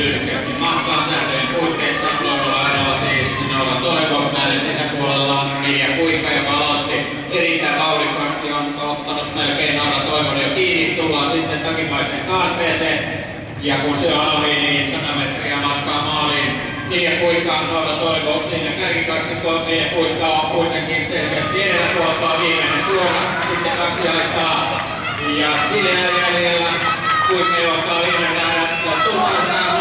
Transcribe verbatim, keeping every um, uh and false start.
tyylikkästi matkaan sääntöjen puitteissa. Loivolla ajolla siis Noora Toivo, näiden sisäpuolella Mia Kuikka, joka aloitti erittäin vauhdikkaasti, on ottanut melkein Noora Toivon jo kiinni. Tullaan sitten takimaiseen kaarteeseen ja kun se on ohi, niin sata metriä matkaa maaliin. Mia Kuikka, Noora Toivo, siinä kärkikaksikko. Mia Kuikka on kuitenkin selkeästi edellä puoltaa viimeinen suora, sitten kaksi laittaa ja sillä jäljellä Kuikka johtaa viimeinen lähdä kohtuun taas